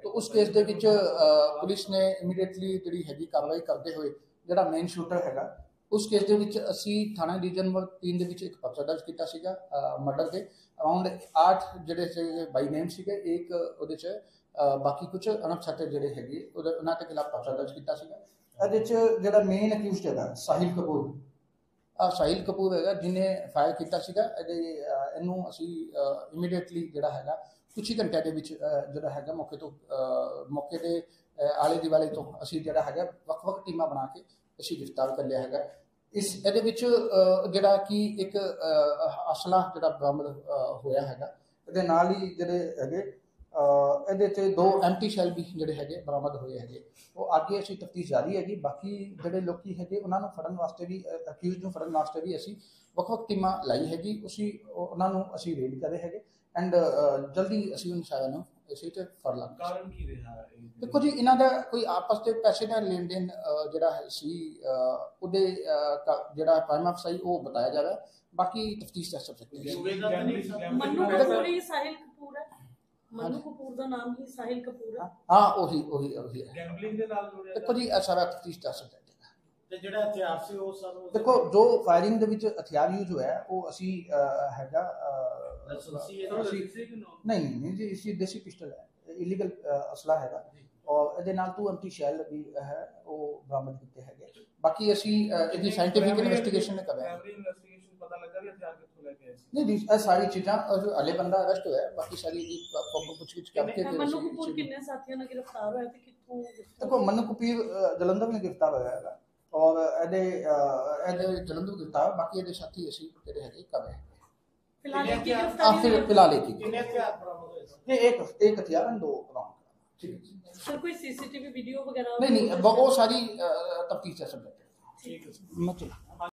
तो उस केस दे विच पुलिस ने इमीडिएटली जिहड़ी हैगी कार्रवाई करते हुए जिहड़ा मेन शूटर हैगा उस केस दे विच असीं थाणा डिवीजन नंबर 3 दे विच एक पर्चा दर्ज कीता सीगा मर्डर दे अराउंड 8 जिहड़े सीगे बाई नेम सीगे एक उहदे च बाकी कुछ अणपछाते जिहड़े हैगे उहनां दे खिलाफ पर्चा दर्ज कीता सीगा। इहदे च जिहड़ा मेन अक्यूज़ड हैगा साहिल कपूर हैगा जिन्हें फायर किया सीगा इनू असी इमीडिएटली जिहड़ा हैगा कुछ ही घंटे दे विच जिहड़ा हैगा मौके दे आले दुआले तो असी जिहड़ा हैगा वक्-वक् टीमां बना के असी गिरफ्तार कर लिया हैगा। इस इहदे विच जिहड़ा कि एक असला जिहड़ा बरामद होया हैगा इहदे नाल ही जिहड़े हैगे ਇਹਦੇ ਤੇ ਦੋ ਐਮਟੀ ਸ਼ੈਲ ਵੀ ਜਿਹੜੇ ਹੈਗੇ ਬਰਾਮਦ ਹੋਏ ਹੈਗੇ ਉਹ ਅੱਗੇ ਅਸੀਂ ਤਫਤੀਸ਼ ਜਾਰੀ ਹੈਗੀ। ਬਾਕੀ ਜਿਹੜੇ ਲੋਕੀ ਹੈਗੇ ਉਹਨਾਂ ਨੂੰ ਫੜਨ ਵਾਸਤੇ ਵੀ ਅਕਿਊਜ਼ਡ ਨੂੰ ਫੜਨ ਵਾਸਤੇ ਵੀ ਅਸੀਂ ਵੱਖ-ਵੱਖ ਟੀਮਾਂ ਲਾਈ ਹੈਗੀ ਉਹਨਾਂ ਨੂੰ ਅਸੀਂ ਰੇਡ ਕਰੇ ਹੈਗੇ ਐਂਡ ਜਲਦੀ ਅਸੀਂ ਉਹਨਾਂ ਸਾਰਿਆਂ ਨੂੰ ਇਸੇ ਤੇ ਫੜ ਲਾਂਗੇ। ਕਾਰਨ ਕੀ ਰਿਹਾ? ਦੇਖੋ ਜੀ ਇਹਨਾਂ ਦਾ ਕੋਈ ਆਪਸ ਦੇ ਪੈਸੇ ਦਾ ਲੈਣ ਦੇਣ ਜਿਹੜਾ ਸੀ ਉਹਦੇ ਜਿਹੜਾ ਪ੍ਰਾਈਮ ਅਫਸਰ ਉਹ ਬਤਾਇਆ ਜਾ ਰਿਹਾ। ਬਾਕੀ ਤਫਤੀਸ਼ ਦਾ ਸਬਜੈਕਟ मनु कपूर दा नाम ही साहिल कपूर है। हां ओही गैम्बलिंग दे नाल जुड़े देखो जी सारा तफ्तीश दा सब्जेक्ट है ते जेड़ा हथियार सी वो सर देखो जो फायरिंग दे विच हथियार यूज होया वो असी हैगा नहीं जी इसी देसी पिस्टल है इलीगल असला हैगा और ਇਹਦੇ ਨਾਲ 2 एमटी शैल भी है वो बरामद कीते हैगे। बाकी ਅਸੀਂ ਇਹਦੀ ਸਾਇੰਟਿਫਿਕ ਇਨਵੈਸਟੀਗੇਸ਼ਨ ਕਰ ਰਹੇ ਹਾਂ। पता लगा भी हथियार कित्थों लेके आए सी नहीं ये सारी चीज़ां हले बंदा अरेस्ट होया बाकी सारी जी पूछगिछ करके मनु कपूर कितने साथियों ने गिरफ्तार होया ते कित्थों? देखो मनु कपूर जलंधर में गिरफ्तार होया है और ਇਹਦੇ जलंधर गिरफ्तार बाकी ਇਹਦੇ साथी ਅਸੀਂ ਜਿਹੜੇ ਹੈਗੇ ਕਰ ਰਹੇ हैं। फिलहाल एक ही कितने हथियार बरामद होए? ये एक हथियार और 2 राउंड। ठीक है सर कोई सीसीटीवी वीडियो वगैरह नहीं वो सारी तफ्तीश है सब्जेक्ट। ठीक है मैं चला